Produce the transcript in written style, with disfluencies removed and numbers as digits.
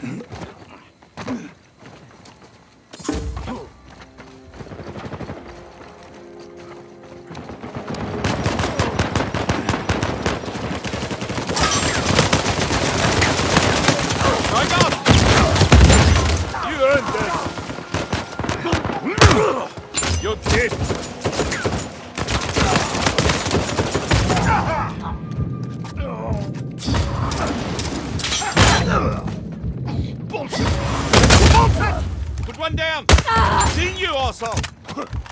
You're dead! Bullshit! Bullshit! Put one down! Seen you, arsehole!